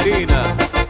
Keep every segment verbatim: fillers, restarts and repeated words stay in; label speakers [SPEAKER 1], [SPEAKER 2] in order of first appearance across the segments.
[SPEAKER 1] Catarina.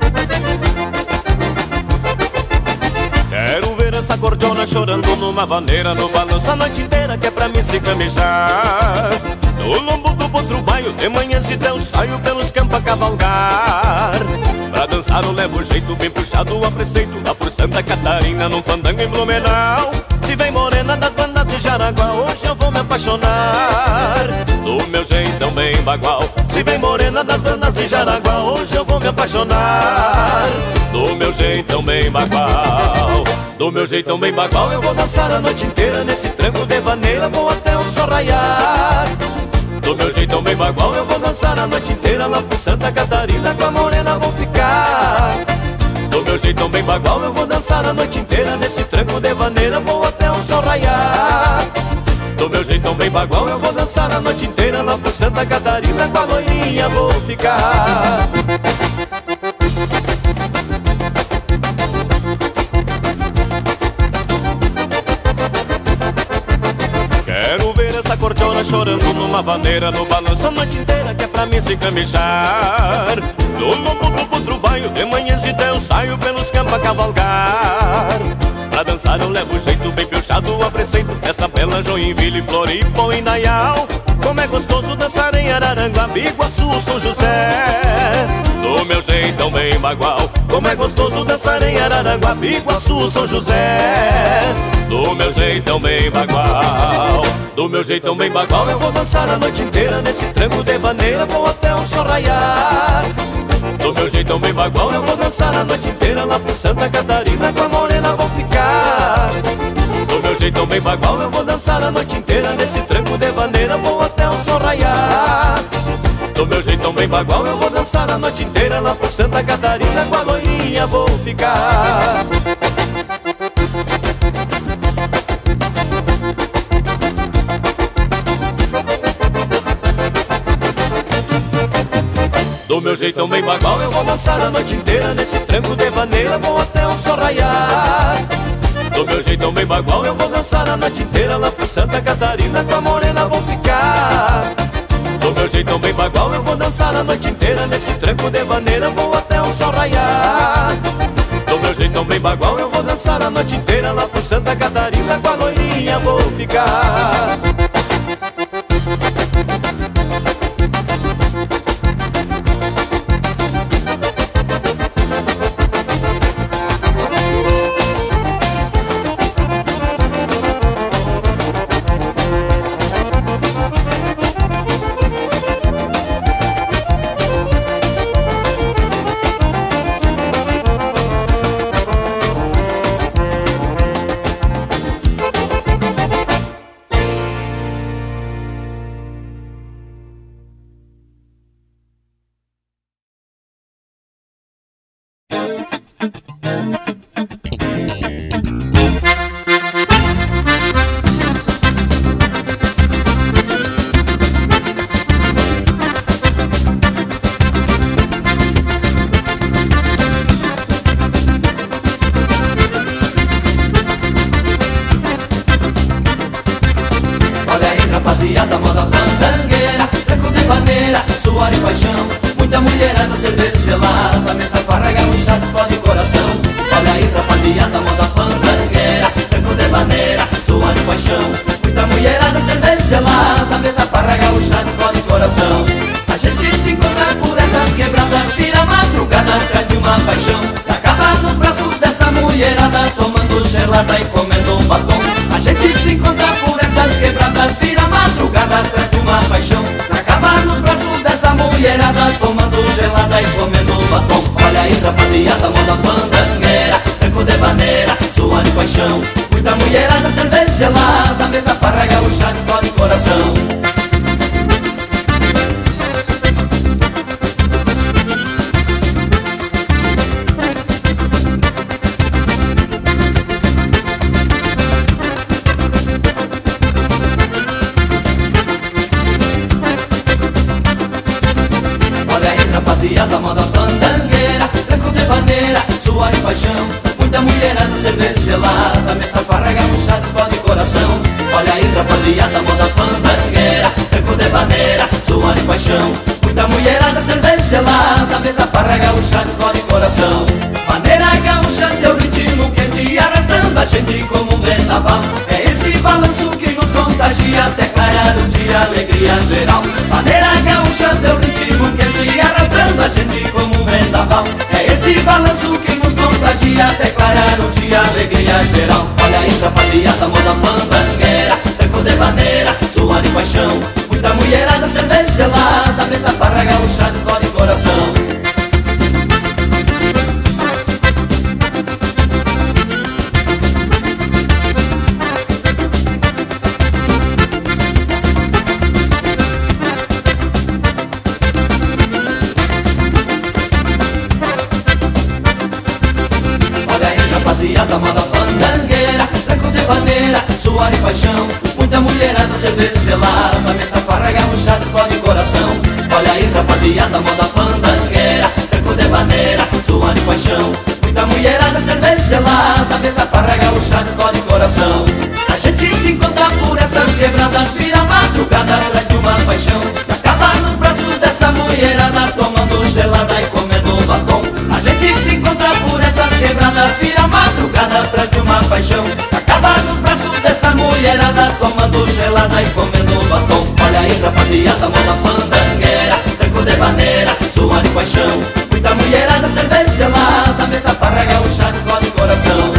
[SPEAKER 1] Quero ver essa cordiona chorando numa vaneira, no balanço a noite inteira, que é pra mim se camijar. No lombo do potro baio, de manhãs e eu saio pelos campos a cavalgar. Pra dançar eu levo o jeito bem puxado a preceito, lá por Santa Catarina, num fandango em Blumenau. Se vem morena das bandas de Jaraguá, hoje eu vou me apaixonar do meu jeitão bem bagual. Se vem morena das bandas de Jaraguá, hoje eu vou me apaixonar do meu jeitão bem bagual. Do meu jeitão bem bagual eu vou dançar a noite inteira, nesse tranco de vaneira vou até o sol raiar. Do meu jeitão bem bagual eu vou dançar a noite inteira, lá por Santa Catarina com a morena vou ficar. Do meu jeitão bem bagual eu vou dançar a noite inteira, nesse tranco de vaneira vou até o sol raiar. Do meu jeitão bem bagual eu vou dançar a noite inteira, lá por Santa Catarina com a loirinha vou ficar. Quero ver essa cordiona chorando numa vaneira, no balanço a noite inteira, que é pra mim se camijar. No lombo do potro baio, de manhãs e eu saio pelos campos a cavalgar. Pra dançar eu levo o jeito bem puxado a preceito, esta bela Joinville, Floripa ou Indaial. Como é gostoso dançar em Araranguá, Biguaçu, São José. Do meu jeitão bem bagual. Como é gostoso dançar em Araranguá, Biguaçu, São José. Do meu jeitão bem bagual. Do meu jeitão bem bagual eu vou dançar a noite inteira, nesse tranco de vaneira vou até o sol raiar. Do meu jeitão bem bagual eu vou dançar a noite inteira, lá por Santa Catarina com a morena vou ficar. Do meu jeitão bem bagual eu vou dançar a noite inteira, nesse tranco de vaneira vou até o sol raiar. Do meu jeitão bem bagual eu vou dançar a noite inteira, lá por Santa Catarina com a loirinha vou ficar. Do meu jeitão bem bagual eu vou dançar a noite inteira, nesse tranco de vaneira vou até o sol raiar. Do meu jeitão bem bagual eu vou dançar a noite inteira, lá por Santa Catarina com a morena vou ficar. Do meu jeitão bem bagual eu vou dançar a noite inteira, nesse tranco de vaneira vou até o sol raiar. Do meu jeitão bem bagual eu vou dançar a noite inteira, lá por Santa Catarina com a loirinha vou ficar.
[SPEAKER 2] Rapaziada, moda fandangueira, tranco de vaneira, suor e paixão. Muita mulherada, cerveja gelada, meta farra, gaúcha, explode coração. Olha aí, rapaziada, moda fandangueira, tranco de vaneira, suor e paixão. Muita mulherada, cerveja gelada, meta farra, gaúcha, explode coração. A gente se encontra por essas quebradas, vira a madrugada atrás de uma paixão. Acaba nos braços dessa mulherada, tomando gelada e comendo um batom. A gente se encontra por essas quebradas, vira a madrugada atrás de uma paixão. Acaba nos braços dessa mulherada, tomando gelada e comendo um batom. Olha aí, rapaziada, moda fandangueira, tranco de vaneira, suor e paixão. Muita mulherada, cerveja gelada, meta farra, gaúcha, explode coração. Rapaziada, moda fandangueira, tranco de vaneira, suor e paixão. Muita mulherada, cerveja gelada, meta farra, gaúcha, explode coração. Olha aí, rapaziada, moda fandangueira, tranco de vaneira, suor e paixão. Muita mulherada, cerveja gelada, meta farra, gaúcha, coração. Maneira gaúcha, teu ritmo quente arrastando a gente como um vendaval. É esse balanço que nos contagia até clarear o dia, alegria geral. Maneira gaúcha, teu ritmo quente arrastando a gente como um vendaval. É esse balanço que nos contagia até clarear o dia, alegria geral. Olha aí, rapaziada, moda fandangueira, tranco de bandeira, suor e paixão. Muita mulherada, cerveja gelada, meta farra gaúcha, explode coração. Rapaziada, moda fandangueira, tranco de bandeira, suor e paixão. Muita mulherada, cerveja gelada, meta farra gaúcha, explode coração. Olha aí, rapaziada, moda fandangueira, tranco de bandeira, suor e paixão. Muita mulherada, cerveja gelada, meta farra gaúcha, explode coração. A gente se encontra por essas quebradas, vira madrugada atrás de uma paixão. E acaba nos braços dessa mulherada, tomando gelada e comendo batom. A gente se encontra por essas quebradas, vira madrugada atrás de uma paixão. Acaba nos braços dessa mulherada, tomando gelada e comendo batom. Olha aí, rapaziada, moda fandangueira, tranco de bandeira, suor e paixão. Muita mulherada, cerveja gelada, meta farra gaúcha, explode coração.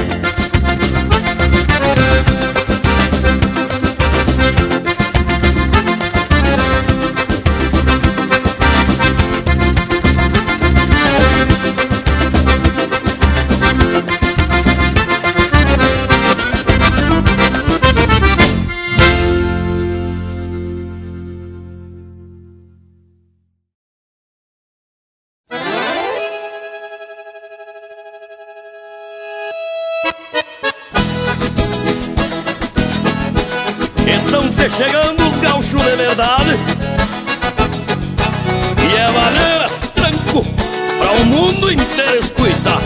[SPEAKER 1] Então cê chegando os gaúchos de verdade, e é maneira, tranco, pra o mundo inteiro escutar.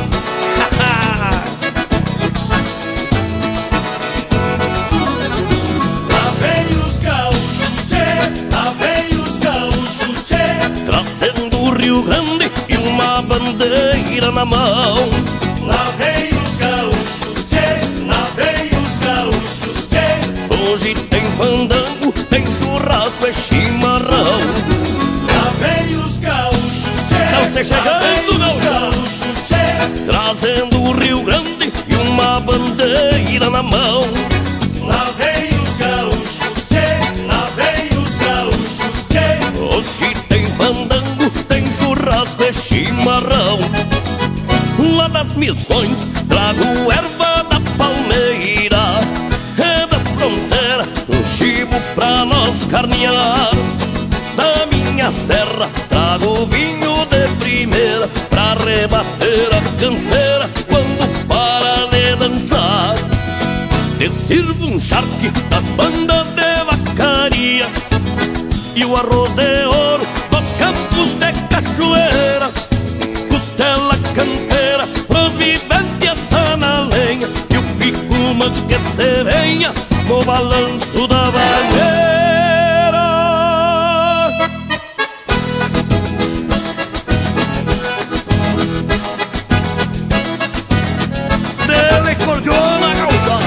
[SPEAKER 3] Lá vem os gaúchos, tchê, lá vem os gaúchos, tchê,
[SPEAKER 1] Trazendo o Rio Grande e uma bandeira na mão.
[SPEAKER 3] lá vem os gaúchos, tchê, lá vem os gaúchos, tchê,
[SPEAKER 1] Hoje tem fandango, tem churrasco e chimarrão.
[SPEAKER 3] lá vem os gaúchos, tchê,
[SPEAKER 1] Não cê chegando,
[SPEAKER 3] lá vem os
[SPEAKER 1] não.
[SPEAKER 3] gaúchos, tchê,
[SPEAKER 1] Trazendo o Rio Grande e uma bandeira na mão.
[SPEAKER 3] lá vem os gaúchos, tchê, lá vem os gaúchos, tchê,
[SPEAKER 1] Hoje tem fandango, tem churrasco e chimarrão. Lá das missões trago erva da palmeira, é da fronteira um chibo pra nós carnear. Da minha serra trago vinho de primeira pra rebater a canseira quando para de dançar. Te sirvo um charque das bandas de vacaria e o arroz de ouro dos campos de cachoeira. Costela campeira pros viventes assar na lenha e o picuma que se venha no balanço da bandeira. Dele cordiona gaúcha.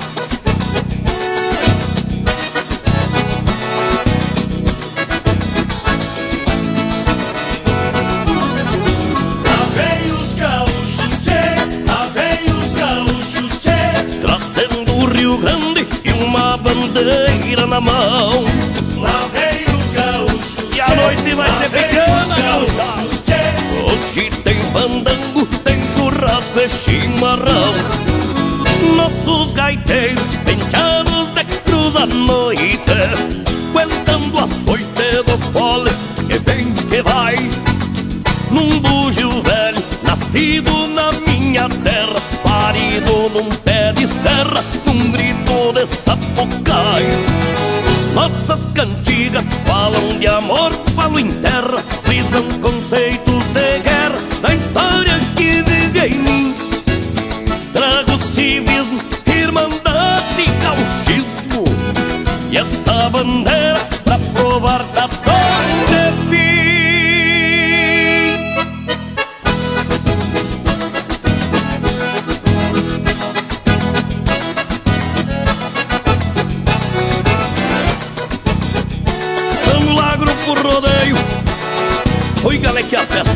[SPEAKER 3] lá vem os gaúchos, tchê, lá vem os gaúchos, tchê,
[SPEAKER 1] Trazendo o Rio Grande e uma bandeira na mão.
[SPEAKER 3] lá vem os gaúchos,
[SPEAKER 1] E a noite vai ser pequena, gaúcha.
[SPEAKER 3] tchê,
[SPEAKER 1] Hoje tem fandango, tem churrasco e chimarrão. Nossos gaiteiros penteados de cruz à noite, aguentando a açoite do fole que vem que vai. Num bugio velho, nascido na minha terra, parido num pé de serra, num grito de sapucai. Nossas cantigas falam de amor, falam em terra, frisam conceitos de guerra, da história que vive em mim. Trago civismo, irmandade e gauchismo, e essa bandeira pra provar da onde vim.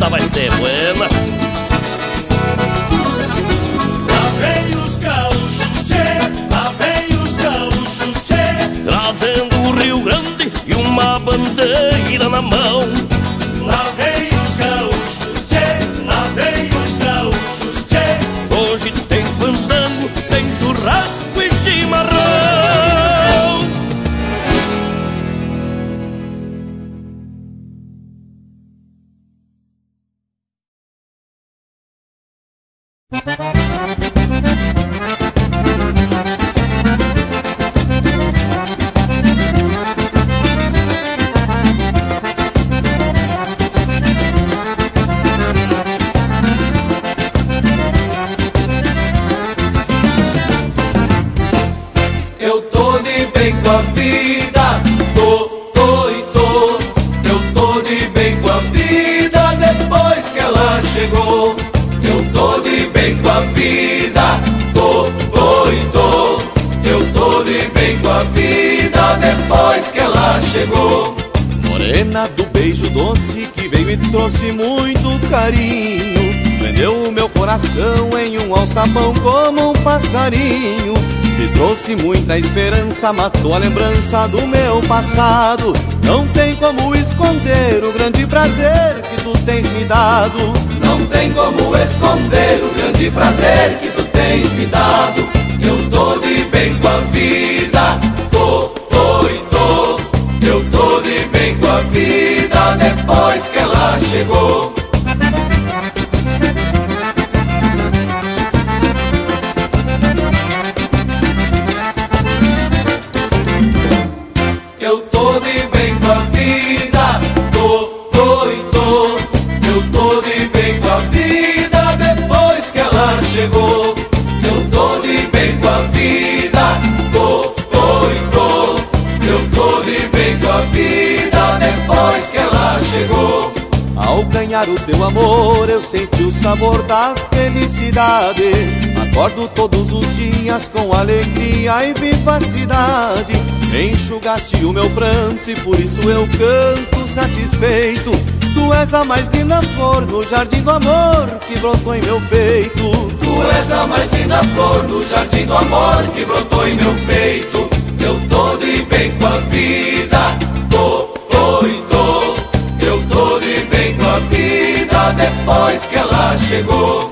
[SPEAKER 4] essa vai ser buena.
[SPEAKER 3] Lá vem os gaúchos, tchê, lá vem os gaúchos, tchê,
[SPEAKER 4] trazendo o Rio Grande e uma bandeira na mão.
[SPEAKER 3] lá vem os gaúchos, tchê, lá vem os gaúchos, tchê.
[SPEAKER 4] Hoje tem fandango, tem churrasco e chimarrão.
[SPEAKER 2] Eu tô de bem com a vida, tô, tô e tô. Eu tô de bem com a vida depois que ela chegou. Eu tô de bem com a vida, tô, tô e tô. Eu tô de bem com a vida depois que ela chegou.
[SPEAKER 1] Morena do beijo doce que veio e trouxe muito carinho, prendeu o meu coração em um alçapão como um passarinho. Me trouxe muita esperança, matou a lembrança do meu passado. Não tem como esconder o grande prazer que tu tens me dado.
[SPEAKER 2] Não tem como esconder o grande prazer que tu tens me dado. Eu tô de bem com a vida, tô, tô e tô. Eu tô de bem com a vida depois que ela chegou. Eu tô de bem com a vida, tô, tô e tô. Eu tô de bem com a vida depois que ela chegou. Eu tô de bem com a vida, tô, tô e tô. Eu tô de bem com a vida depois que ela chegou.
[SPEAKER 1] Ao ganhar o teu amor eu senti o sabor da felicidade. Acordo todos os dias com alegria e vivacidade. Enxugaste o meu pranto e por isso eu canto satisfeito. Tu és a mais linda flor no jardim do amor que brotou em meu peito.
[SPEAKER 2] Tu és a mais linda flor no jardim do amor que brotou em meu peito. Eu tô de bem com a vida, tô, tô e tô. Eu tô de bem com a vida depois que ela chegou.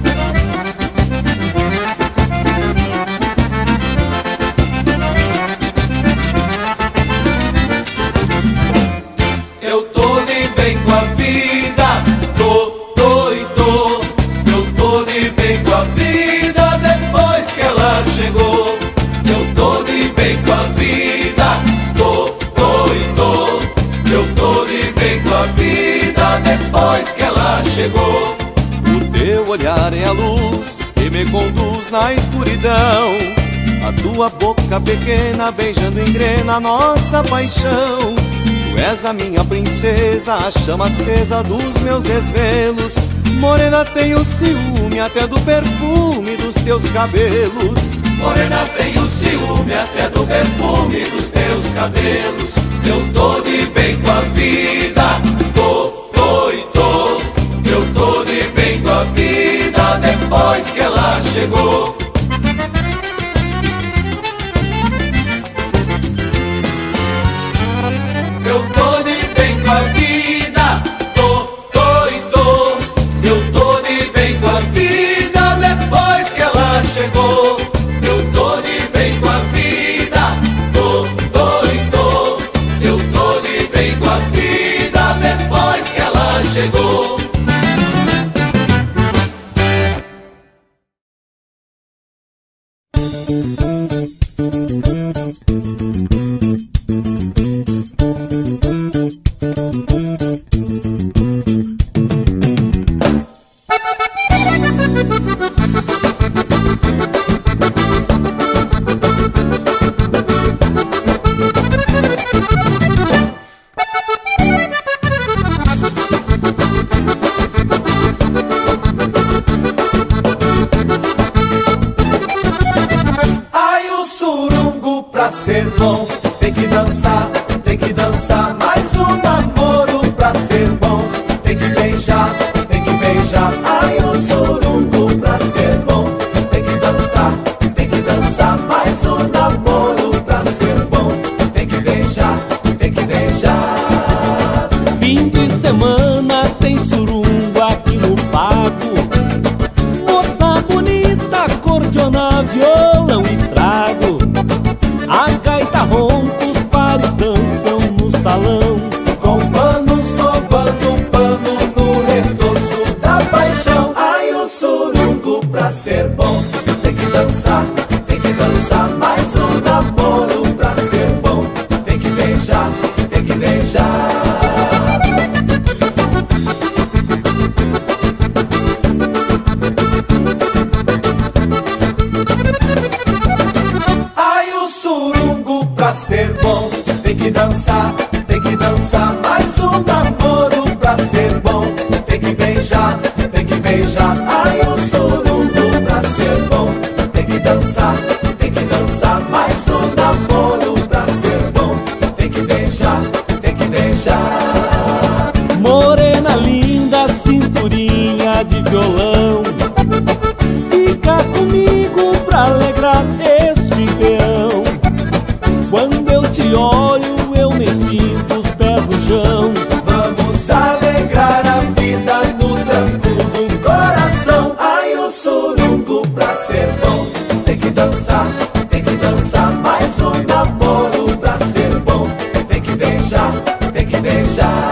[SPEAKER 2] Eu tô de bem com a vida, tô, tô e tô. Eu tô de bem com a vida depois que ela chegou. Eu tô de bem com a vida, tô, tô e tô. Eu tô de bem com a vida depois que ela chegou.
[SPEAKER 1] O teu olhar é a luz que me conduz na escuridão. A tua boca pequena beijando engrena a nossa paixão. Tu és a minha princesa, a chama acesa dos meus desvelos. Morena, tenho ciúme até do perfume dos teus cabelos.
[SPEAKER 2] Morena, tenho ciúme até do perfume dos teus cabelos. Eu tô de bem com a vida, tô, tô e tô. Eu tô de bem com a vida depois que ela chegou. Eu tô de bem com a vida, tô, tô e tô. Eu tô de bem com a vida depois que ela chegou. Eu tô de bem com a vida, tô, tô e tô. Eu tô de bem com a vida depois que ela chegou. Ai, o surungo pra ser bom tem que dançar, tem que dançar. Mais um namoro pra ser bom tem que beijar.
[SPEAKER 5] de violão. Fica comigo pra alegrar este peão. Quando eu te olho eu nem sinto os pés no chão.
[SPEAKER 2] Vamos alegrar a vida no tranco do coração. Ai, o surungo pra ser bom tem que dançar, tem que dançar. Mais um namoro pra ser bom tem que beijar, tem que beijar.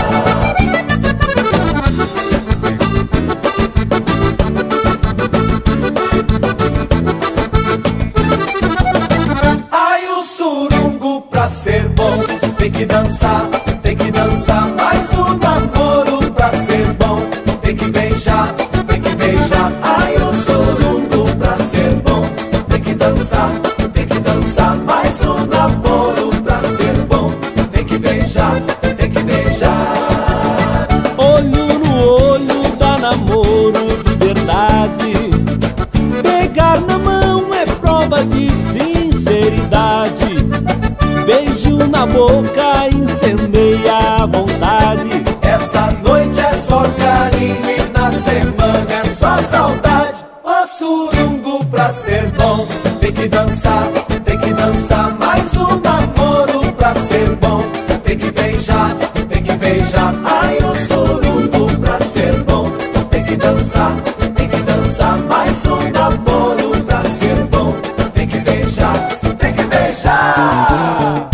[SPEAKER 2] Ai, o surungo pra ser bom tem que dançar, tem que dançar. Mais um namoro pra ser bom tem que beijar, tem que beijar. Ai, o surungo pra ser bom tem que dançar, tem que dançar. Mais um namoro pra ser bom tem que beijar, tem que beijar.
[SPEAKER 5] Olho no olho dá namoro de verdade. Pegar na mão é prova de sinceridade. Beijo na boca incendeia a vontade.
[SPEAKER 2] Essa noite é só carinho e na semana é só saudade. O surungo pra ser bom tem que dançar, tem que dançar. Mais um namoro pra ser bom tem que beijar, tem que beijar. Ai, o surungo pra ser bom tem que dançar, tem que dançar. Mais um namoro pra ser bom tem que beijar, tem que beijar.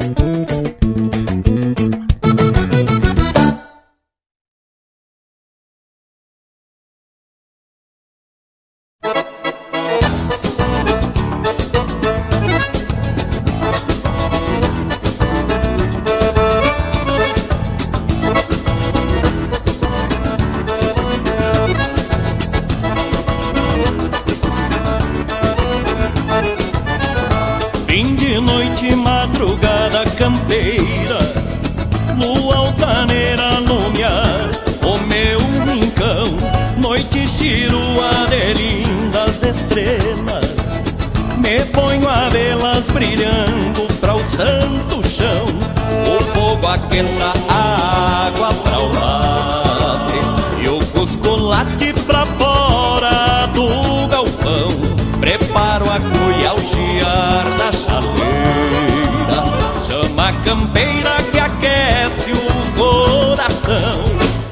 [SPEAKER 4] Fim de noite, madrugada campeira, lua altaneira lumiar o meu rincão. Noite chirua de lindas estrelas, me ponho a vê-las brilhando pra o santo chão. O fogo aquela água pra o lado e o cusco late pra fora do galpão. Preparo a cuia ao chiar da chaleira, chama a campeira que aquece o coração.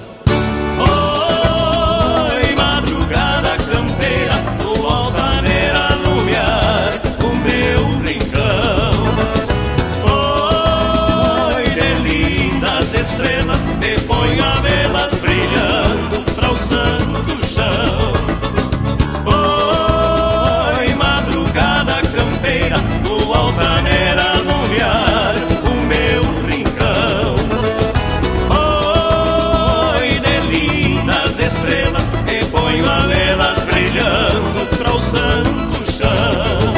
[SPEAKER 4] Oi, madrugada campeira, lua altaneira lumiar o meu rincão. Oi, de lindas estrelas, me ponho a vê-las brilhando pra o santo chão. Lua altaneira lumiar o meu rincão. Oi, de lindas estrelas, me ponho a vê-las brilhando pra o santo chão.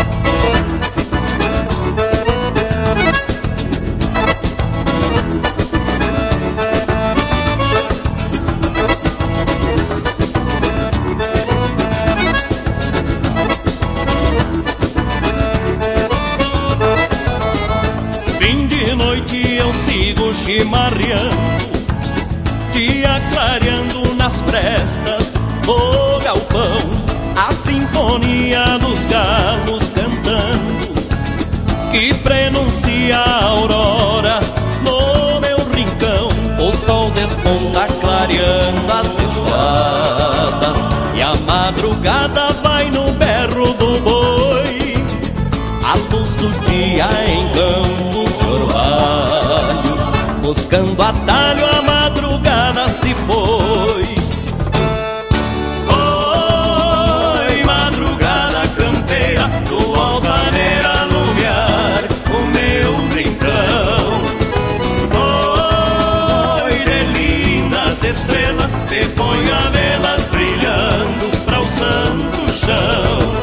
[SPEAKER 4] Eu sigo chimarreando, dia clareando nas frestas o galpão. A sinfonia dos galos cantando, que prenuncia a aurora no meu rincão. O sol desponta clareando as estradas e a madrugada vai no berro do boi. A luz do dia em campos orvalhos, buscando atalho a madrugada se foi. Oi, madrugada campeira, lua altaneira lumiar o meu rincão. Oi, de lindas estrelas, te ponho a vê-las brilhando pra o santo chão.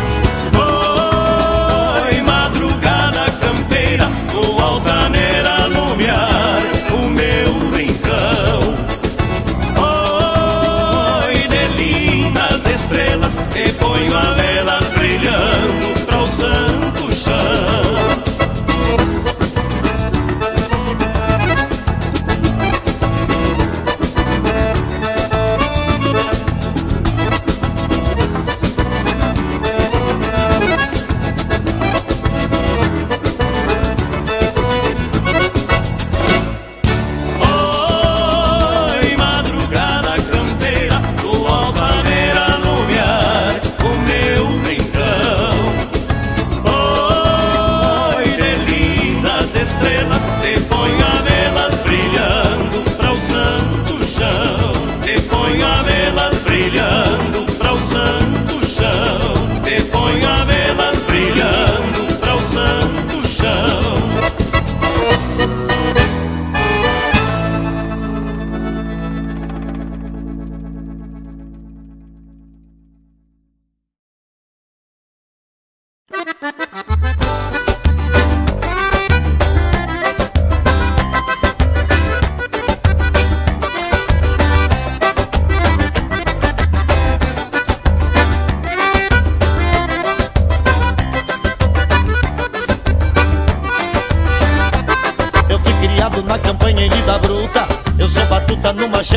[SPEAKER 4] Altaneira lumiar o meu rincão. Oi, de lindas estrelas, te ponho a vê-las brilhando pra o santo chão.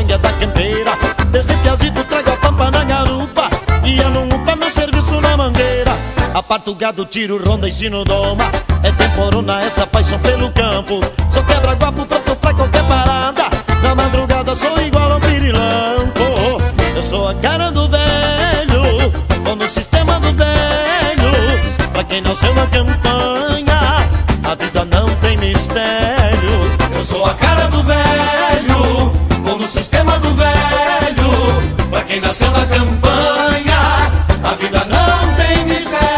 [SPEAKER 6] sangue é da campeira. Desde piazito trago a pampa na garupa e eu não upa meu serviço na mangueira. Aparto o gado, tiro ronda, ensino doma. É temporona esta paixão pelo campo. Sou quebra-guapo pronto pra qualquer parada. Na madrugada sou igual ao pirilampo. Eu sou a cara do velho, ou no sistema do velho. Pra quem nasceu na campanha, a vida não tem mistério.
[SPEAKER 2] Eu sou a cara do velho, ou no sistema do velho. Pra quem nasceu na campanha, a vida não tem mistério.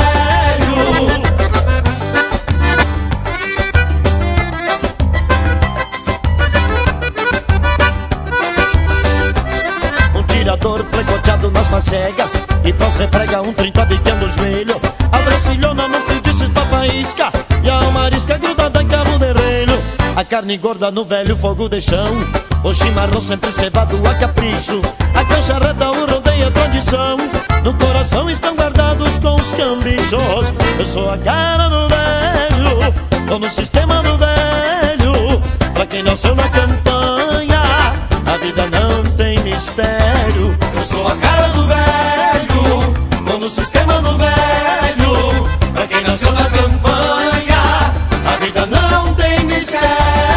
[SPEAKER 6] Um tirador precoteado nas macegas e pós refrega um trinta biquendo o joelho. A dracilhona no feitiço está faísca e a marisca grudada em cabo de relho. A carne gorda no velho fogo de chão, o chimarrão sempre cevado a capricho. A cancha reta, o rodeio é tradição. No coração estão guardados com os cambichos. Eu sou a cara do velho, tô no sistema do velho. Pra quem nasceu na campanha, a vida não tem mistério.
[SPEAKER 2] Eu sou a cara do velho, tô no sistema do velho. Pra quem nasceu na campanha, a vida não tem mistério.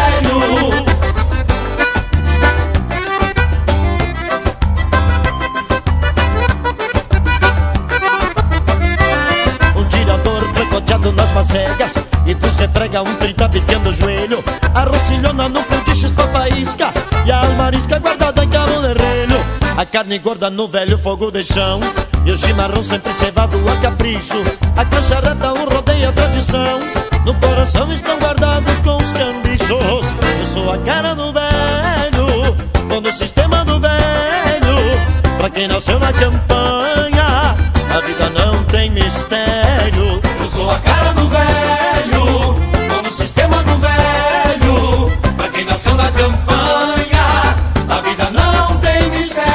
[SPEAKER 6] Nas macegas e pros refrega um trinta biquendo o joelho. A rocilhona no feitiço está faísca e a almarisca guardada em cabo de relho. A carne gorda no velho fogo de chão e o chimarrão sempre cevado a capricho. A cancha reta, o rodeio é tradição. No coração estão guardados com os cambichos. Eu sou a cara do velho, tô no sistema do velho. Pra quem nasceu na campanha, a vida não tem mistério.
[SPEAKER 2] Eu sou a cara do velho, tô no sistema do velho. Pra quem nasceu na campanha, a vida não tem mistério.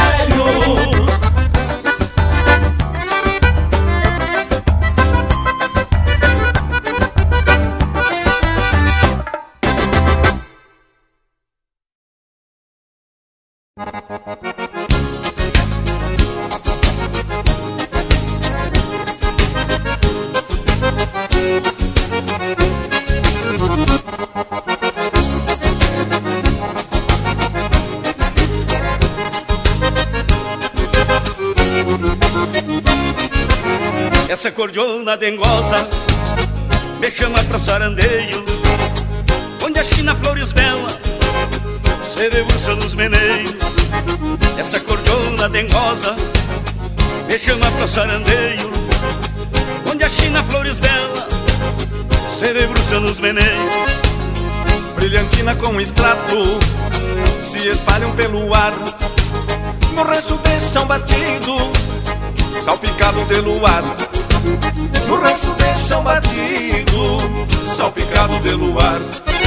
[SPEAKER 4] Essa cordiona dengosa me chama pro sarandeio, onde a China flores belas se debruça nos meneios. Essa cordiona dengosa me chama pro sarandeio, onde a China flores belas se debruça nos meneios.
[SPEAKER 1] Brilhantina com extrato se espalham pelo ar, no rancho de chão batido, salpicado de luar. No rancho de chão batido, salpicado de luar.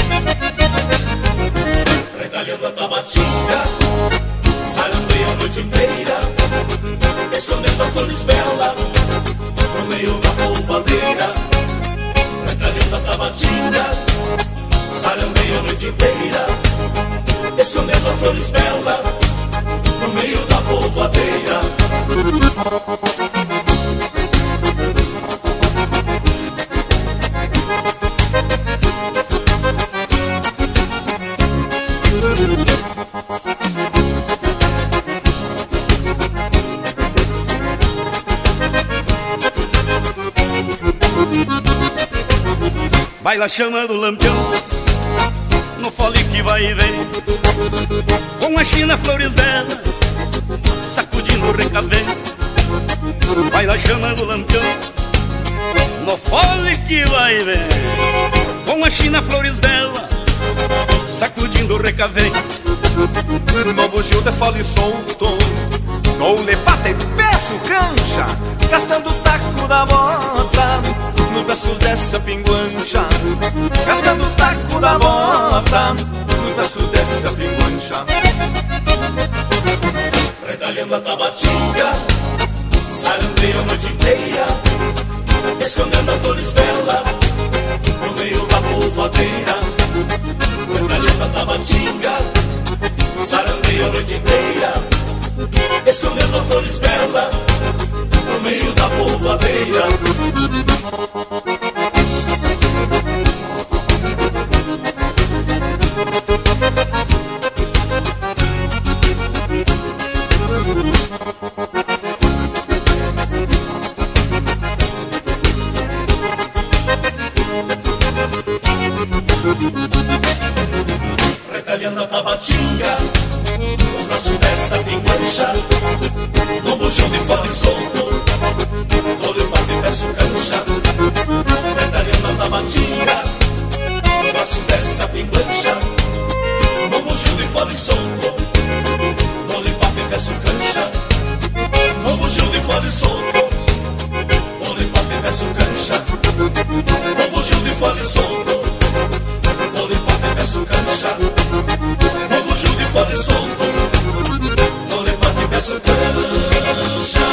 [SPEAKER 2] Retalhando a tabatinga, sarandeia a noite inteira, escondendo as flores belas no meio da polvadeira. Retalhando a tabatinga, sarandeia a noite inteira, escondendo as flores belas no meio da polvadeira.
[SPEAKER 4] Baila chamando o lampião no fole que vai e vem, com a China flores belas sacudindo o recavém. Baila chamando o lampião no fole que vai e vem, com a China flores belas sacudindo o recavém.
[SPEAKER 1] No bugio de fole solto, dou lepata e peço cancha, gastando o taco da bota nos braços dessa pinguancha, gastando o taco da bota nos braços dessa pinguancha.
[SPEAKER 2] Retalhando a tabatinga, sarandeia a noite inteira, escondendo as flores belas no meio da polvadeira. Retalhando a tabatinga,
[SPEAKER 3] sarandeio a noite inteira, escondendo a flores belas no meio da polvadeira. Retalhando a tabatinga, os braços dessa pingancha, no bujão de fora e solto, todo eu bato e peço cancha. Retalhando a tabatinga, os braços dessa pingancha, no bujão de fora e solto, todo eu bato e peço cancha. No bujão de fora e solto, todo eu bato e peço cancha. No bujão de fora e solto, todo eu bato e peço cancha. No bujão de fora e solto, todo eu bato e peço cancha.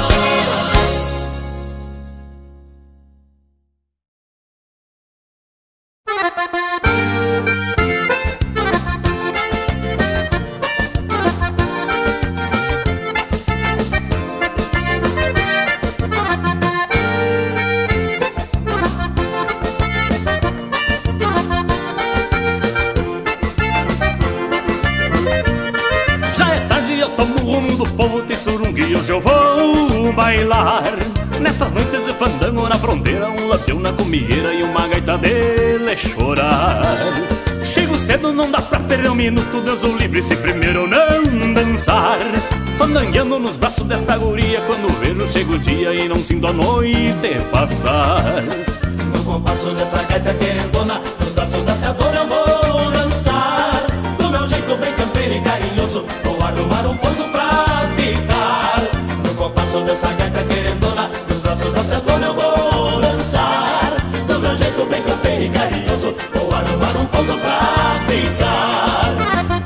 [SPEAKER 4] Surungue e hoje eu vou bailar nessas noites de fandango na fronteira, um lampião na comieira e uma gaita dele chorar. Chego cedo, não dá pra perder um minuto, Deus o livre se primeiro eu não dançar. Fandangueando nos braços desta guria, quando vejo chega o dia e não sinto a noite passar.
[SPEAKER 2] No compasso dessa gaita querendona, nos braços da seadora eu vou dançar. Do meu jeito bem campeiro e carinhoso, vou arrumar um pouso pra ficar. No compasso dessa gaita querendona, nos braços da seadora eu vou dançar. Do meu jeito bem campeiro e carinhoso, vou arrumar um pouso pra ficar.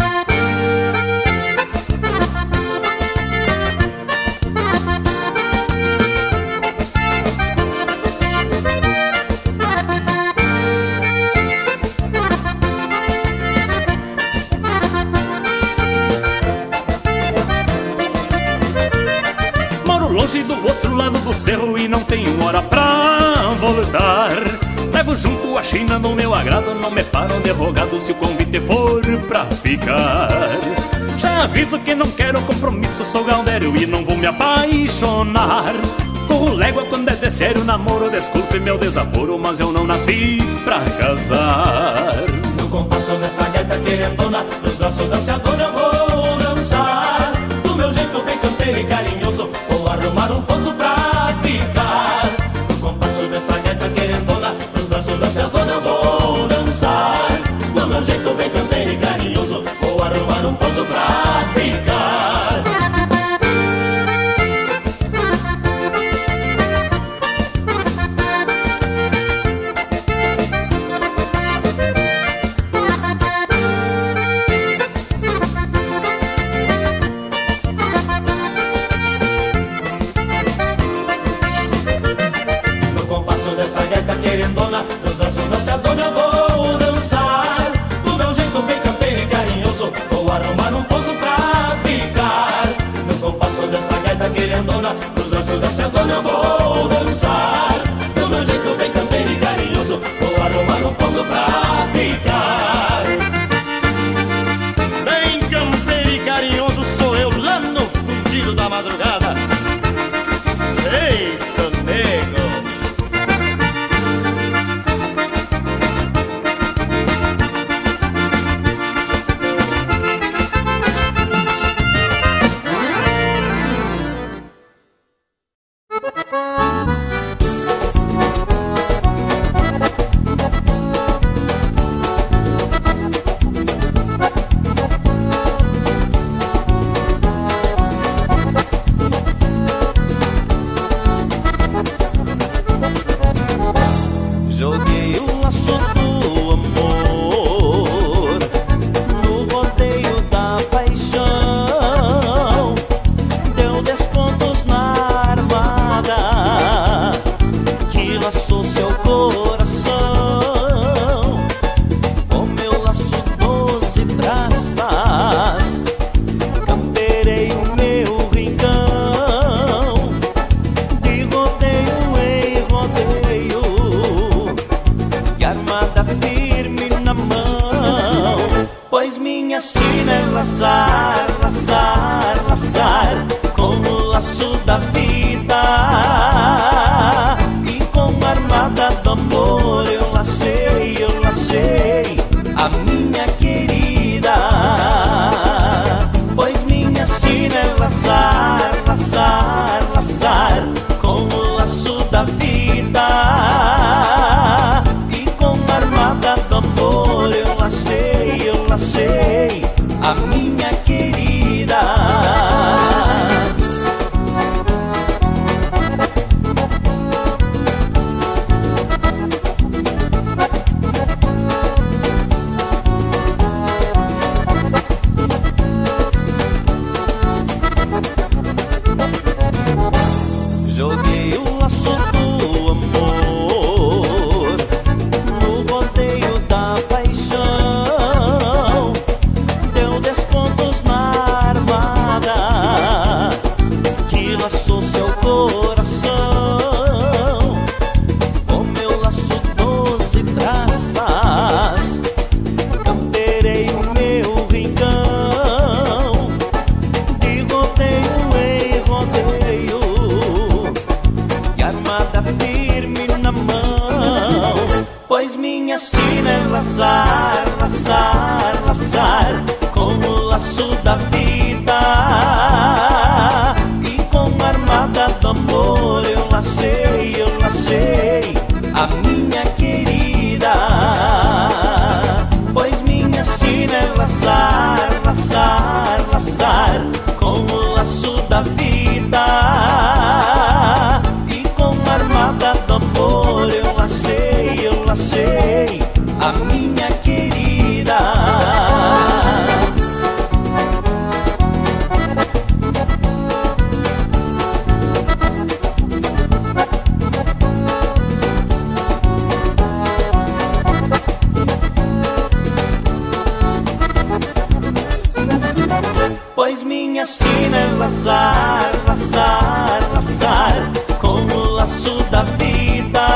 [SPEAKER 4] Longe do outro lado do cerro e não tenho hora pra voltar. Levo junto a China no meu agrado, não me param de rogado se o convite for pra ficar. Já aviso que não quero compromisso, sou gaudério e não vou me apaixonar. Corro légua quando é de sério namoro, desculpe meu desaforo, mas eu não nasci pra casar.
[SPEAKER 2] No compasso dessa gaita querendona, nos braços da seadora eu vou dançar. Do meu jeito bem campeiro e carinhoso, vou arrumar um pouso pra ficar. No compasso dessa gaita querendona, nos braços da seadora eu vou dançar. Do meu jeito bem campeiro e carinhoso, vou arrumar um pouso pra ficar. Querendona, nos braços da seadora eu vou dançar. Do meu jeito bem campeiro e carinhoso, vou arrumar um pouso pra ficar. No compasso dessa gaita querendona, nos braços da seadora eu vou dançar. Do meu jeito bem campeiro e carinhoso, vou arrumar um pouso pra ficar.
[SPEAKER 6] Bem campeiro e carinhoso sou eu lá no fundido da madrugada. Eita, nego!
[SPEAKER 5] laço da vida e com a armada do amor eu lacei, eu lacei a minha querida. Pois minha sina é laçar, laçar, laçar com o laço da vida e com a armada do amor eu lacei, eu lacei a minha querida. Joguei o laço do amor no rodeio da paixão, deu descontos na armada que laçou seu coração. Com meu laço doze braças camperei o meu rincão, de rodeio em rodeio e armada firme na mão. Pois minha sina é laçar, laçar, laçar com o laço da vida e com a armada do amor eu lacei, eu lacei a minha querida. Pois minha sina é laçar, laçar, laçar com o laço da vida e com a armada do amor eu lacei, eu lacei a minha querida. Pois minha sina é laçar, laçar, laçar com o laço da vida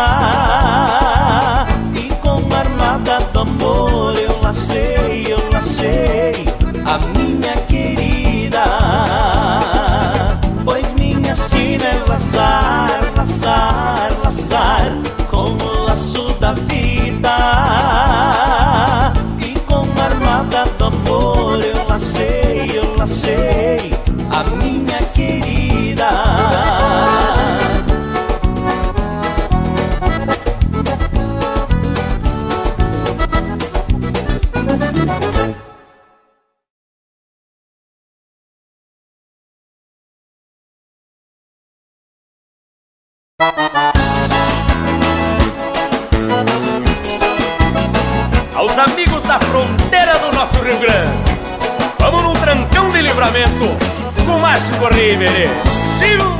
[SPEAKER 5] e com a armada do amor eu lacei, eu lacei a minha querida. Pois minha sina é laçar, laçar, laçar com o laço da vida e com a armada do amor eu lacei, eu lacei a minha querida.
[SPEAKER 4] Aos amigos da fronteira do nosso Rio Grande, vamos num trancão de livramento com Márcio Correia e Iberê. Sigo!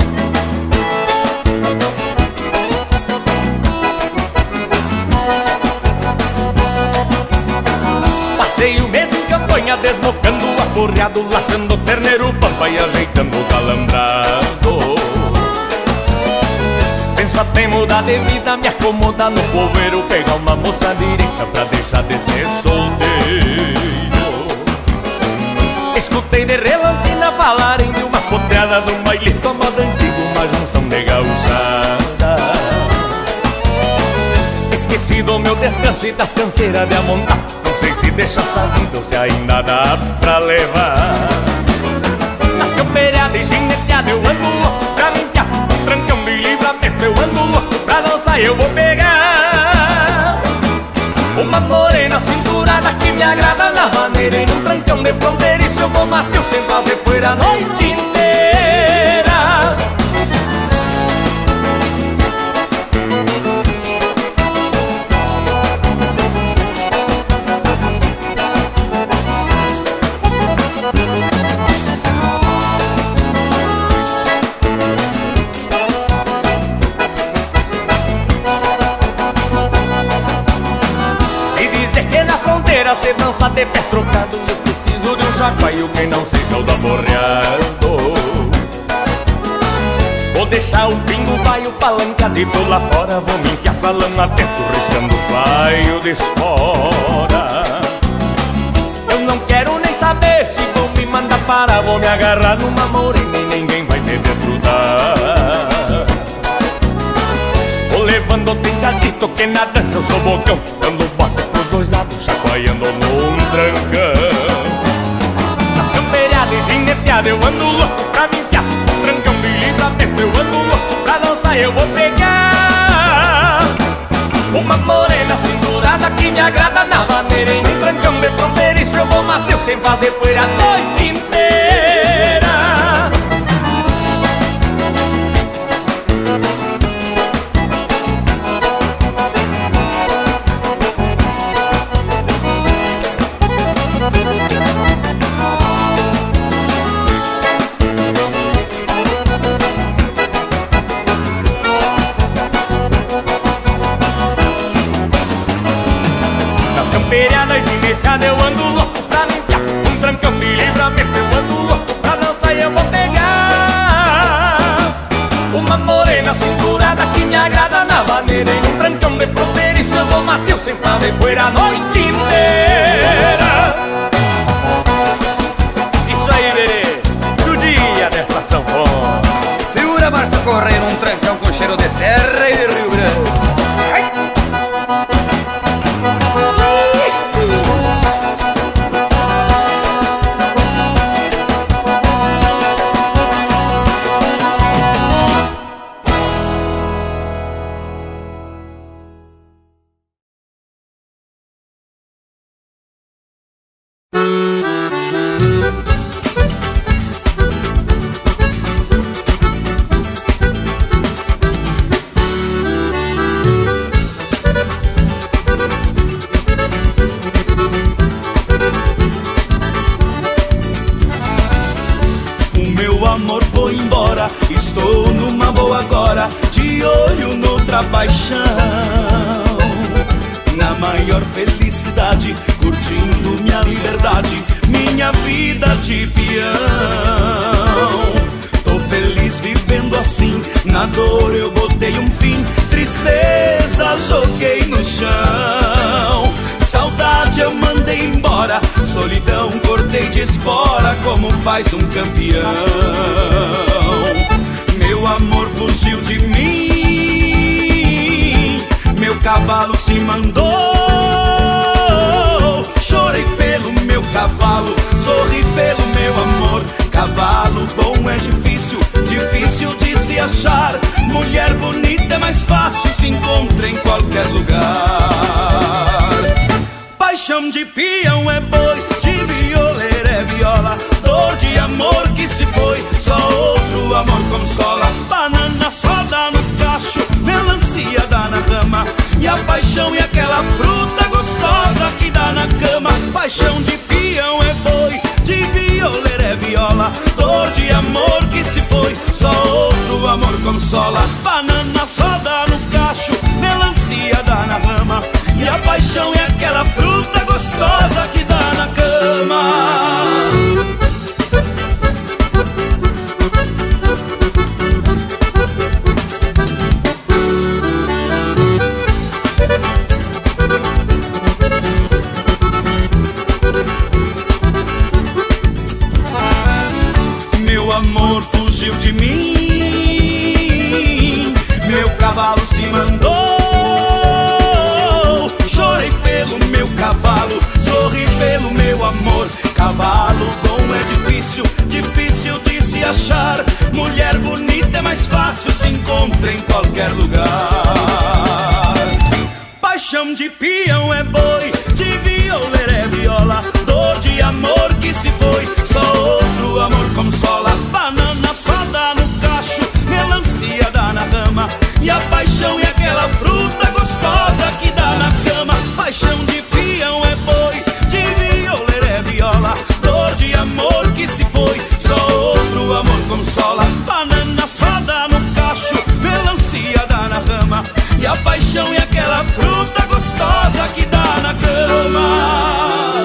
[SPEAKER 4] Passei o mês em campanha desmocando o aporreado, laçando o terneiro pampa e ajeitando os alambrados. Penso até mudar de vida, me acomodar no poveiro, pegar uma moça direita pra deixar de ser solteiro. Escutei de relancina falarem de uma poteada, de um bailito a moda antigo, uma junção de gauchada. Esqueci do meu descanso e das canseiras de amontar, não sei se deixa essa vida ou se ainda dá pra levar. Nas camperiadas e gineteadas eu ando louco pra me enfiar, um trancão de livramento eu ando louco pra dançar, eu vou pegar uma morena cinturada que me agrada na maneira, e num trancão de fronteiriço eu vou macio sem fazer poeira a noite inteira. Cê dança de pé trocado, eu preciso de um chacoalho que não seja o do aborreado. Vou deixar o pingo baio palancadito lá fora, vou me enfiar salão atento, riscando o saio de espora. Eu não quero nem saber se vão me mandar parar, vou me agarrar numa morena e ninguém vai me destruir.
[SPEAKER 7] levando penteadito, que na dança eu sou bocão, dando bote pros dois lados, chacoalhando num trancão. Nas camperiadas e gineteadas eu ando louco pra me enfiar, um trancão de livramento eu ando louco pra dançar, eu vou pegar uma morena cinturada que me agrada na maneira, em um trancão de fronteiriço eu vou macio sem fazer poeira a noite inteira. Camperiadas gineteadas eu ando louco pra limpar, um trancão de livramento eu ando louco pra dançar e eu vou pegar uma morena cinturada que me agrada na maneira, em um trancão de fronteiriço eu vou macio sem fazer poeira a noite inteira. Isso aí, Berê, judia dessa sanfona.
[SPEAKER 8] Segura, marcha correr num trancão com cheiro de terra e de Rio Grande. Ai!
[SPEAKER 4] Paixão, na maior felicidade, curtindo minha liberdade, minha vida de peão. Tô feliz vivendo assim, na dor eu botei um fim, tristeza joguei no chão, saudade eu mandei embora, solidão cortei de espora, como faz um campeão. Meu amor fugiu de mim, meu cavalo se mandou, chorei pelo meu cavalo, sorri pelo meu amor. Cavalo bom é difícil, difícil de se achar, mulher bonita é mais fácil, se encontra em qualquer lugar. Paixão de peão é boi, de violeiro é viola, dor de amor que se foi, só outro amor consola. Banana só dá no cacho, melancia dá na rama, e a paixão é aquela fruta gostosa que dá na cama. Paixão de peão é boi, de violeiro é viola, dor de amor que se foi, só outro amor consola. Banana só dá no cacho, melancia dá na rama, e a paixão é aquela fruta gostosa que dá na cama. Meu amor fugiu de mim, meu cavalo se mandou, chorei pelo meu cavalo, sorri pelo meu amor. Cavalo bom é difícil, difícil de se achar, mulher bonita é mais fácil, se encontra em qualquer lugar. Paixão de peão é boi, de violeiro é viola, dor de amor que se foi, só outro amor consola. Banana só dá no cacho, melancia dá na rama, e a paixão é aquela fruta gostosa que dá na cama. Paixão de peão é boi, de violeiro é viola, dor de amor que se foi, só outro amor consola. Banana só dá no cacho, melancia dá na rama, e a paixão é aquela fruta gostosa que dá na cama.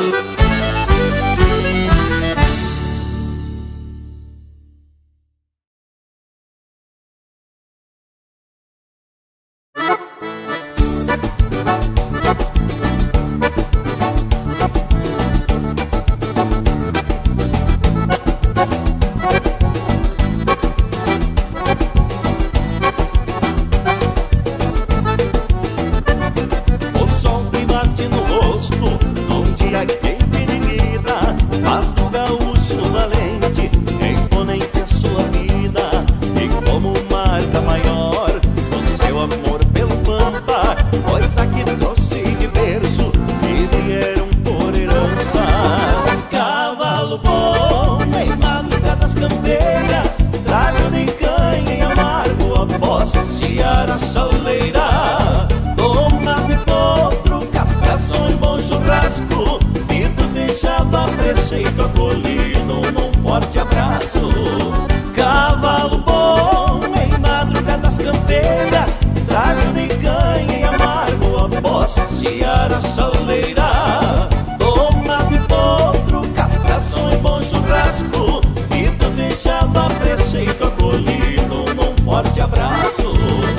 [SPEAKER 5] abraço. Cavalo bom em madrugadas campeiras, trago de canha e amargo após seara soleira. Toma de potro, castração e bom churrasco, pito fechado a preceito acolhido num forte abraço.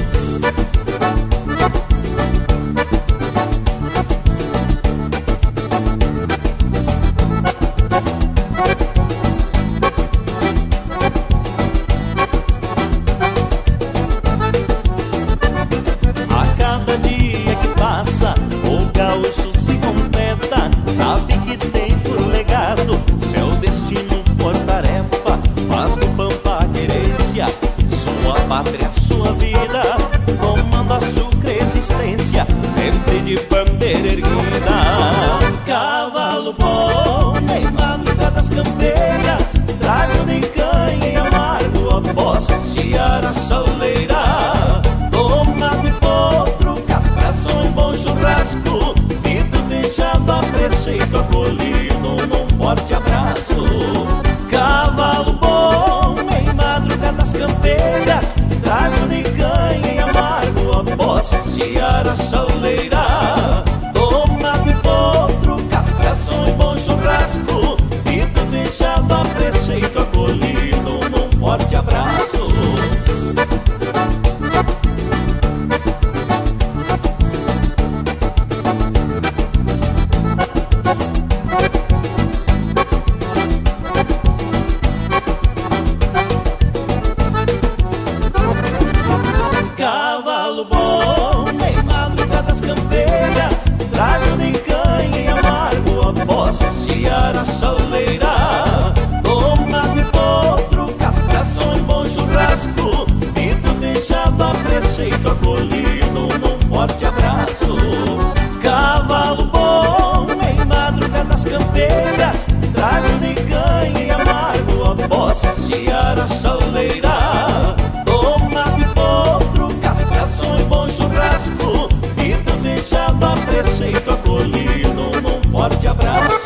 [SPEAKER 5] O gaúcho se completa, sabe que tem por legado seu destino por tarefa, faz do pampa a querência, sua pátria, sua vida, tomando a sucra existência, sempre de bandeira erguida. Cavalo bom em madrugadas campeiras, trago de canha e amargo após seara soleira. Toma de potro, castração e bom churrasco, pito fechado a preceito acolhido num forte abraço. Cavalo bom em madrugadas campeiras, trago de canha e amargo após seara soleira. Toma de potro, castração e bom churrasco, pito fechado a preceito acolhido num forte abraço. Cavalo bom em madrugadas campeiras, trago de canha e amargo após seara soleira. Toma de potro, castração e bom churrasco, pito fechado a preceito acolhido num forte abraço. Cavalo bom em madrugadas campeiras, trago de canha e amargo após seara soleira. Toma de potro, castração e bom churrasco, pito fechado a preceito acolhido num forte abraço.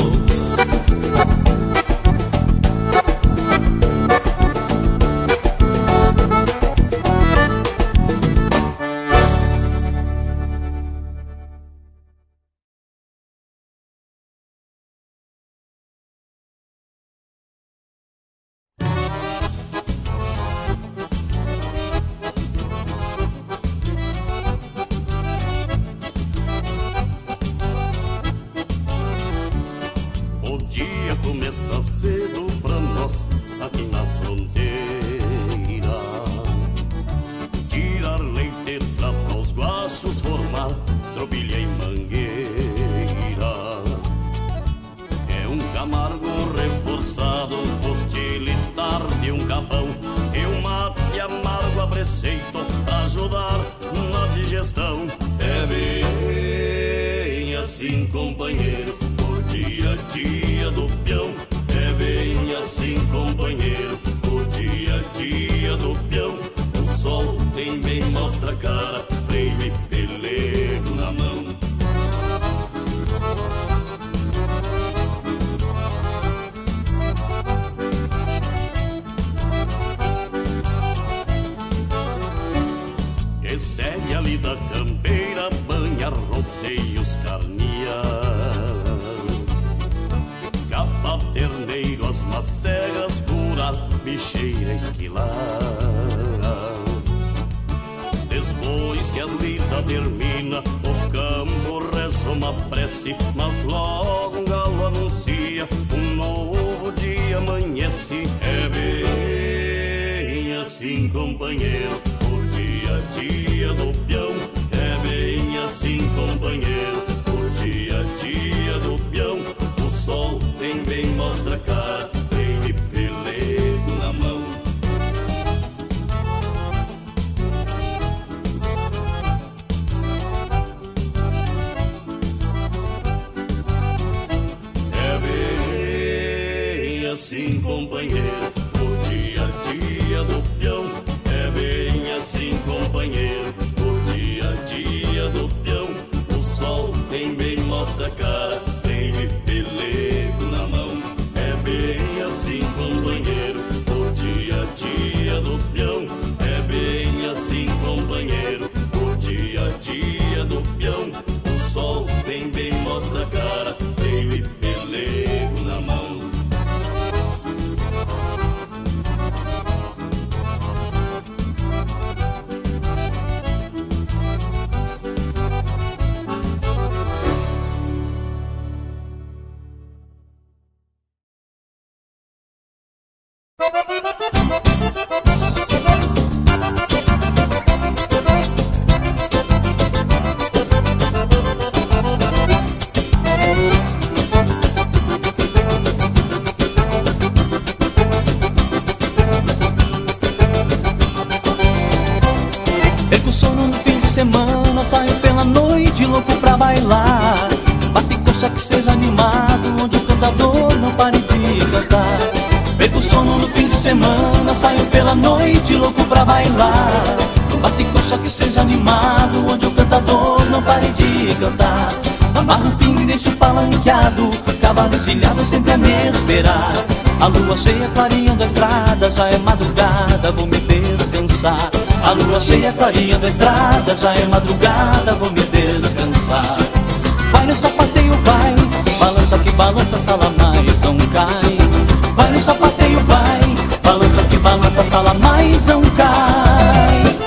[SPEAKER 1] Começa cedo pra nós aqui na fronteira. Tirar leite, tratar os guachos, formar tropilha e mangueira. É um camargo reforçado, hostilitar de um capão e um mate amargo a preceito pra ajudar na digestão. É bem assim, companheiro, dia a dia do peão. É bem assim, companheiro, o dia a dia do peão. O sol tem bem mostra a cara, freio e pelego na mão. E segue ali da campeira, banha, rodeios, carnia, capa, terneiro, as macegas, curar, bicheira, esquilar. Depois que a lida termina, o campo reza uma prece, mas logo um galo anuncia, um novo dia amanhece. É bem assim, companheiro, o dia a dia do peão. É bem assim, companheiro, o dia a dia do peão. O sol tem bem mostra a cara, freio e pelego na mão. É bem assim, companheiro, o dia a dia do peão. É bem assim, companheiro, o dia a dia do peão. O sol tem bem mostra a cara, freio e pelego na mão. É bem
[SPEAKER 2] Perco o sono no fim de semana, saio pela noite louco pra bailar. Bate coxa que seja animado, onde o cantador não pare de cantar. Perco o sono no fim de semana, saio pela noite louco pra bailar. Bate coxa que seja animado, onde o cantador não pare de cantar. Amarro o pingo e deixo palanqueado, cavalo encilhado sempre a me esperar. A lua cheia clareando a estrada, já é madrugada, vou me descansar. A lua cheia clareando a estrada, já é madrugada, vou me descansar. Vai no sapateio, vai, balança que balança, sala mais não cai. Vai no sapateio, vai, balança que balança, sala mais não cai.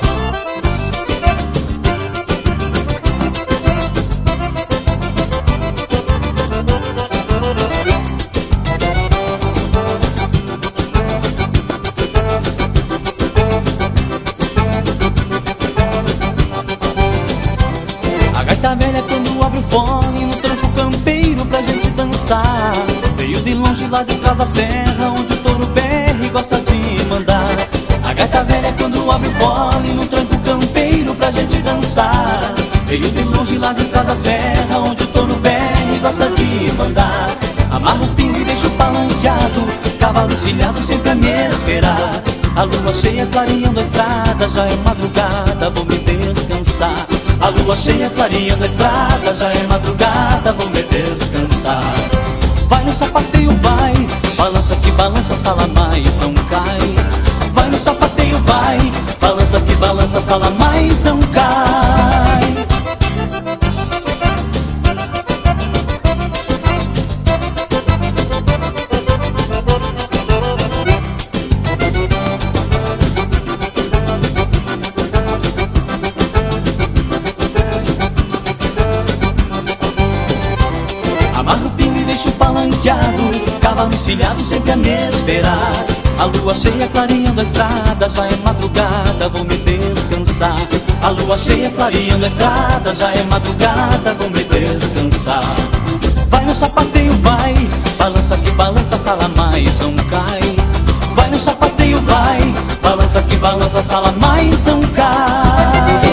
[SPEAKER 2] Velha quando abre o fone no tranco campeiro pra gente dançar. Veio de longe lá de trás da serra, onde o touro berra e gosta de mandar. A gaita velha quando abre o fone no tranco campeiro pra gente dançar. Veio de longe lá de trás da serra, onde o touro berra e gosta de mandar. Amarro o pingo e deixo palanqueado, cavalo encilhado sempre a me esperar. A lua cheia clareando a estrada, já é madrugada, vou me descansar. A lua cheia clareando a estrada, já é madrugada, vou me descansar. Vai no sapateio, vai, balança que balança, sala mais não cai. Vai no sapateio, vai, balança que balança, sala mais não cai. Cavalo encilhado sempre a me esperar. A lua cheia clareando a estrada, já é madrugada, vou me descansar. A lua cheia clareando a estrada, já é madrugada, vou me descansar. Vai no sapateio, vai, balança que balança, sala mais não cai. Vai no sapateio, vai, balança que balança, sala mais não cai.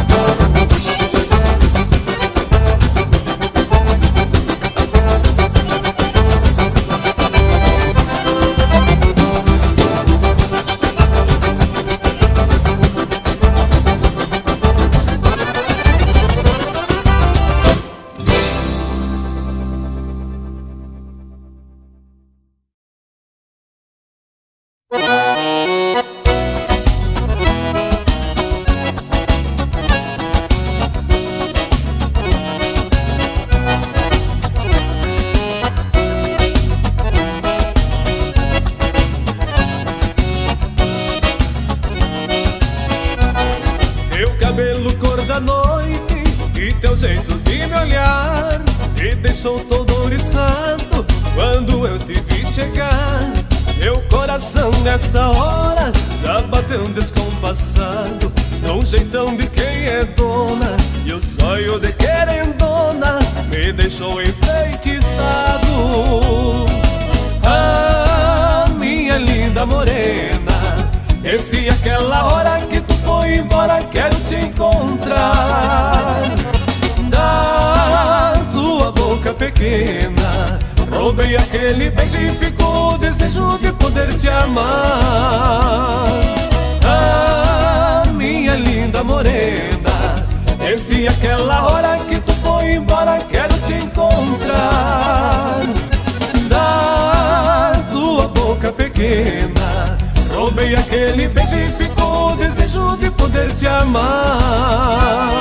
[SPEAKER 9] Nesta hora já bateu um descompassado, num jeitão de quem é dona, e o sonho de querendona me deixou enfeitiçado. Ah, minha linda morena, desde aquela hora que tu foi embora quero te encontrar. Da tua boca pequena roubei aquele beijo e ficou o desejo de poder te amar. Ah, minha linda morena, desde aquela hora que tu foi embora quero te encontrar. Da tua boca pequena roubei aquele beijo e ficou o desejo de poder te amar.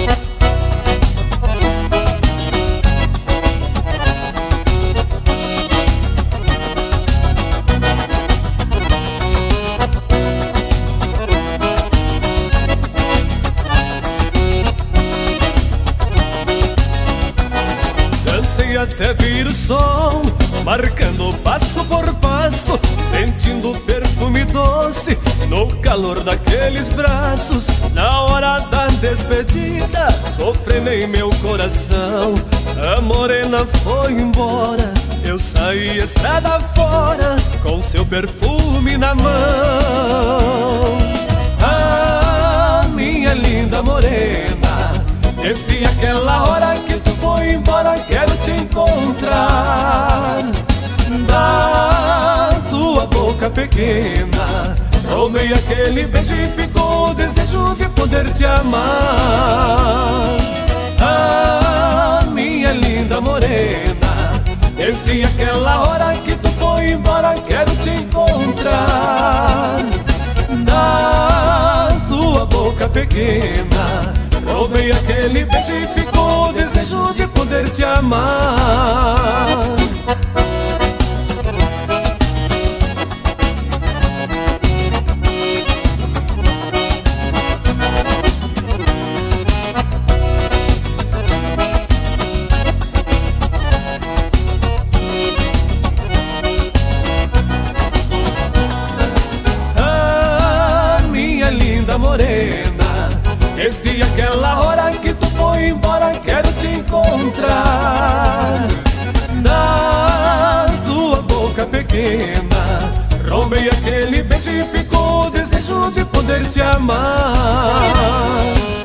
[SPEAKER 9] Até vir o sol, marcando passo por passo, sentindo o perfume doce no calor daqueles braços. Na hora da despedida, sofrendo meu coração, a morena foi embora, eu saí estrada fora, com seu perfume na mão. Ah, minha tu foi embora, quero te encontrar. Da tua boca pequena roubei aquele beijo e ficou o desejo de poder te amar. Ah, minha linda morena, desde aquela hora que tu foi embora, quero te encontrar. Da tua boca pequena roubei aquele beijo e ficou o desejo de poder te amar. Desde aquela hora que tu foi embora, quero te encontrar. Da tua boca pequena roubei aquele beijo e ficou o desejo de poder te amar.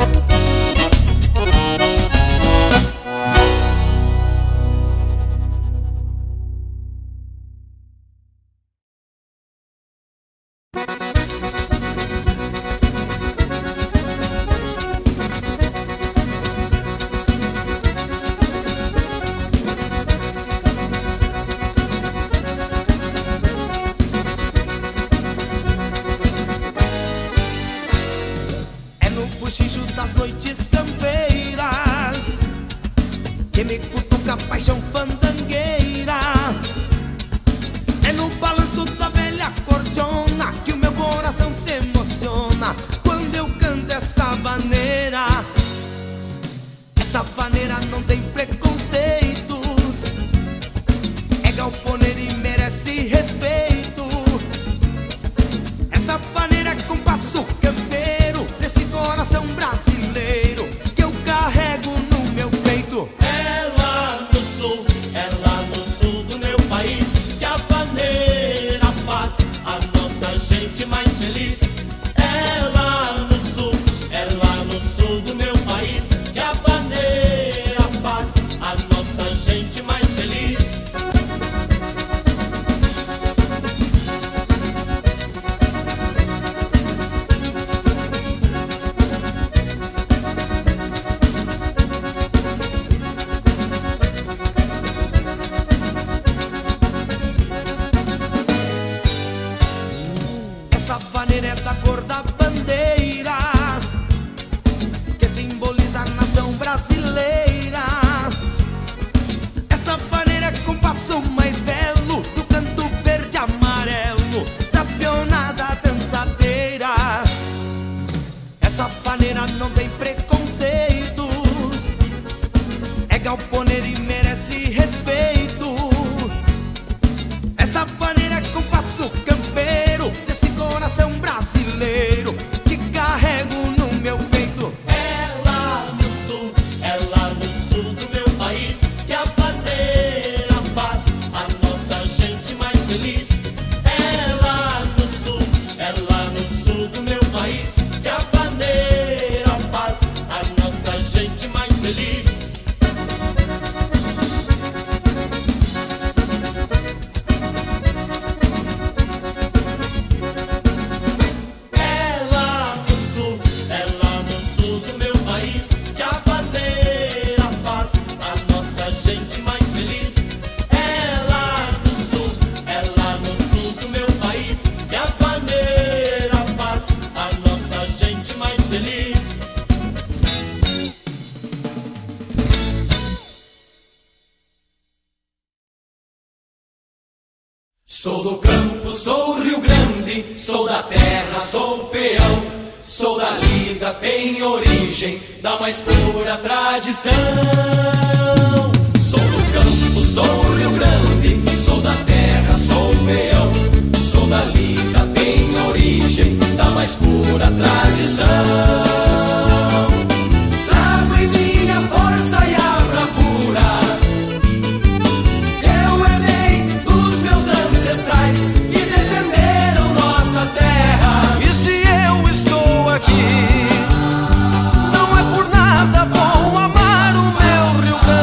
[SPEAKER 2] Sou do campo, sou Rio Grande, sou da terra, sou peão, sou da lida, tenho origem da mais pura tradição. Sou do campo, sou Rio Grande, sou da terra, sou peão, sou da lida, tenho origem da mais pura tradição. Trago em minha força e a bravura que defenderam nossa terra.
[SPEAKER 10] E se eu estou aqui, não é por nada, vou amar o meu Rio Grande.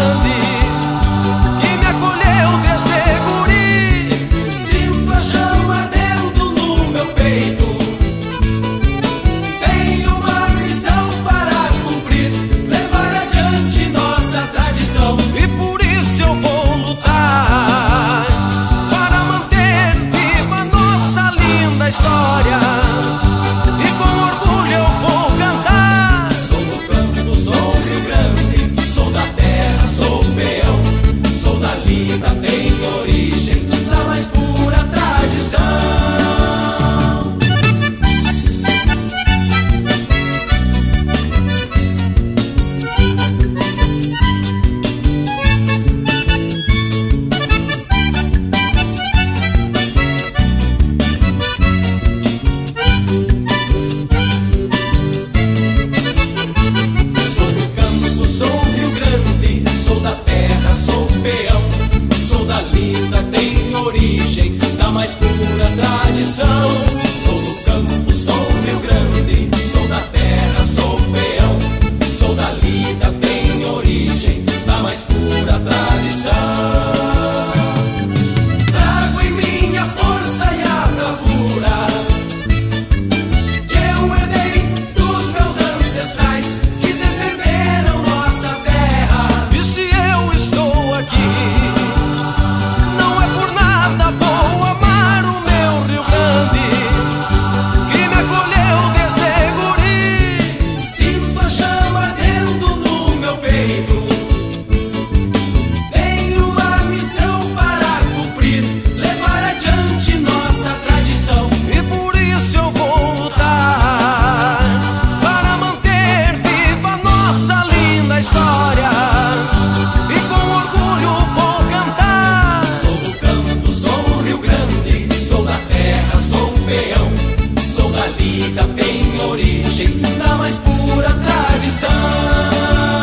[SPEAKER 2] lida tem origem da mais pura tradição.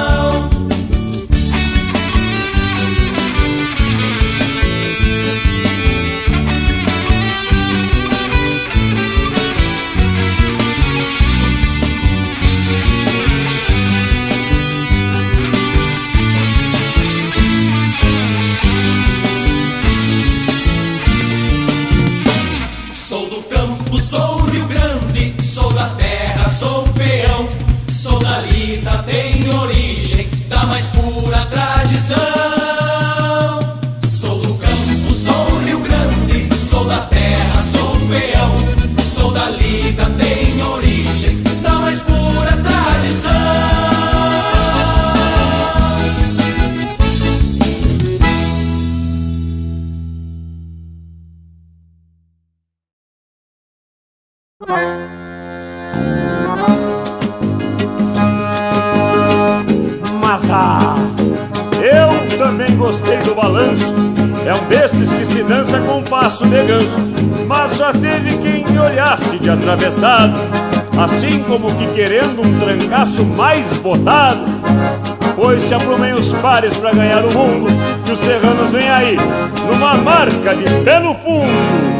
[SPEAKER 2] Sou Rio Grande, sou da terra, sou peão. Sou da lida, tem origem da mais pura tradição. Sou do campo, sou Rio Grande, sou da terra, sou peão. Sou da lida, tem origem da mais pura tradição.
[SPEAKER 11] Mas ah, eu também gostei do balanço. É um desses que se dança com passo de ganso. Mas já teve quem me olhasse de atravessado, assim como que querendo um trancaço mais botado. Pois se aprumem os pares pra ganhar o mundo, que os serranos vêm aí, numa marca de pé no fundo.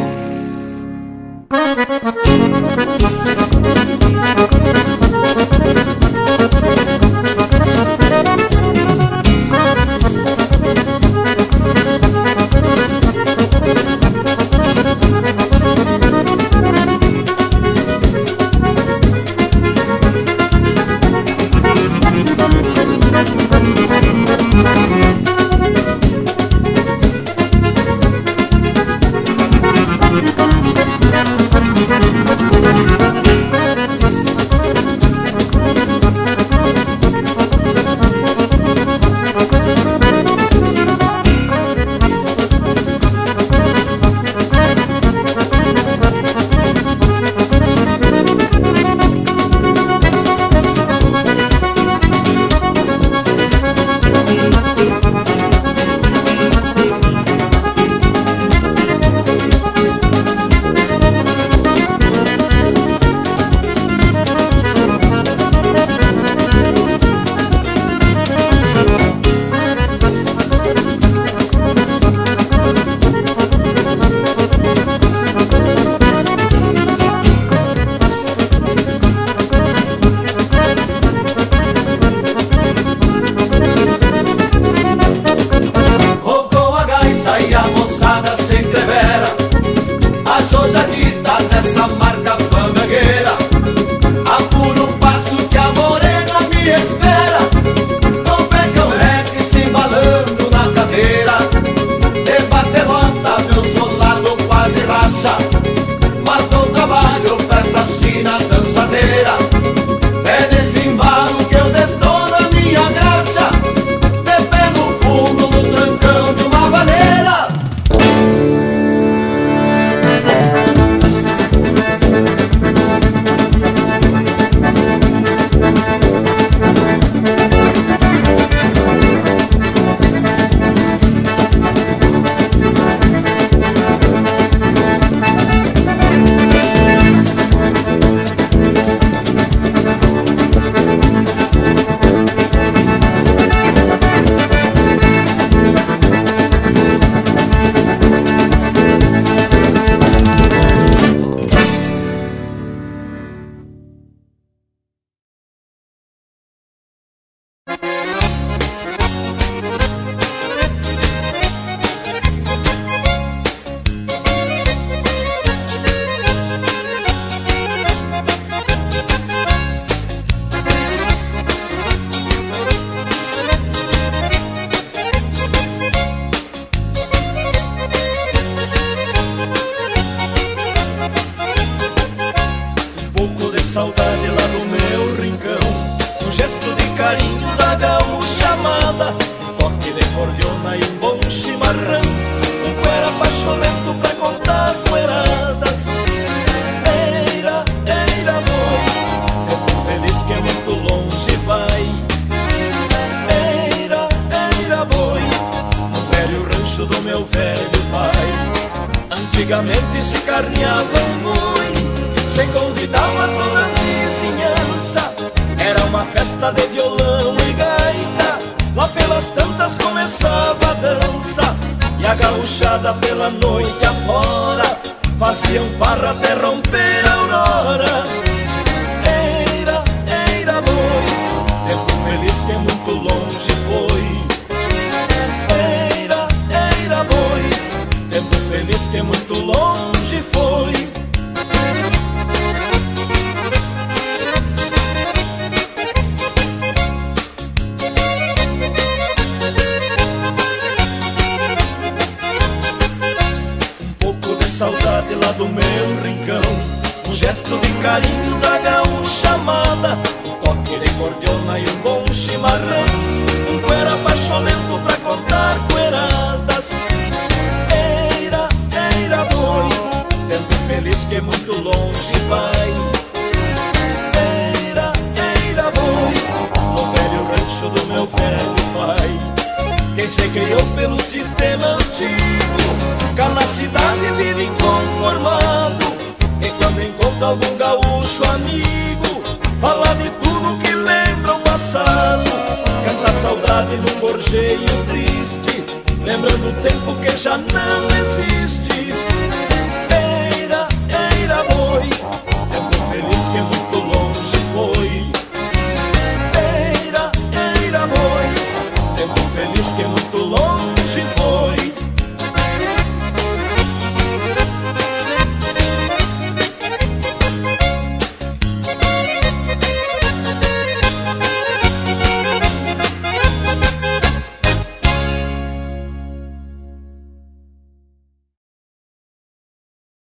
[SPEAKER 9] saudade lá no meu rincão, um gesto de carinho da gaúcha amada, um toque de cordiona e um bom chimarrão, um cuera pacholento pra contar poeiradas. Eira, eira, boi, tempo feliz que é muito longe vai. Eira, eira, boi, no velho rancho do meu velho pai. Antigamente se carneava um boi, você convidava toda a vizinhança. Era uma festa de violão e gaita. Lá pelas tantas começava a dança, e a gauchada pela noite afora faziam farra até romper a aurora. Eira, eira boi, tempo feliz que muito longe foi. Eira, eira boi, tempo feliz que muito longe foi. Saudade lá do meu rincão, um gesto de carinho da gaúcha amada, um toque de cordiona e um bom chimarrão, um cuera pacholento pra contar cueradas. Eira, eira boi, tempo feliz que muito longe vai. Eira, eira boi, no velho rancho do meu velho pai. Quem se criou pelo sistema antigo, cá na cidade vive inconformado, e quando encontra algum gaúcho amigo, fala de tudo que lembra o passado. Canta a saudade num gorjeio triste, lembrando o tempo que já não existe.